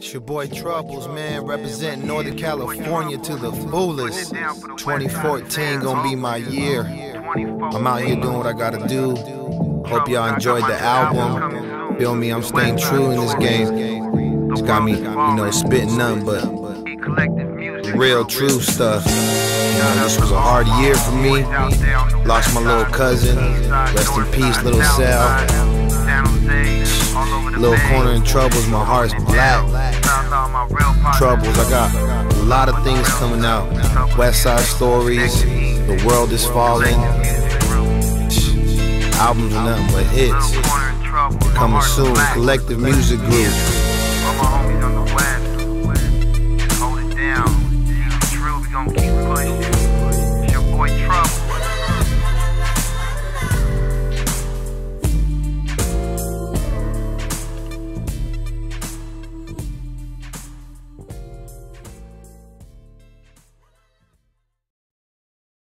It's your boy Troublez, man, representing Northern California to the fullest. 2014 gonna be my year. I'm out here doing what I gotta do. Hope y'all enjoyed the album. Feel me, I'm staying true in this game. It's got me, spitting nothing but real true stuff. This was a hard year for me. Lost my little cousin. Rest in peace, little Sal. Little corner in Troublez, my heart's black. Troublez, I got a lot of things coming out. West Side Stories, The World Is Falling. Albums are nothing but hits. Coming soon, Collective Music Group.